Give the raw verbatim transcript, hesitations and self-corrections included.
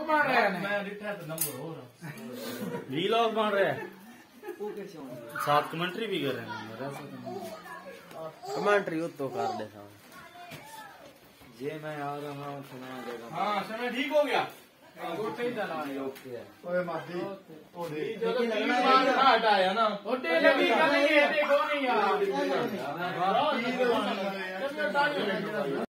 बन रहे हैं मैं डिठा तो नंबर हो रहा वीलॉग बन रहा है साथ कमेंट्री भी कर रहे हैं कमेंट्री तो कर दे साहब ये मैं आ रहा हूँ सुना देगा हाँ समय ठीक हो गया ओके है ओए मादी लेकिन हटाया ना होटे लगी करेंगे देखो नहीं यार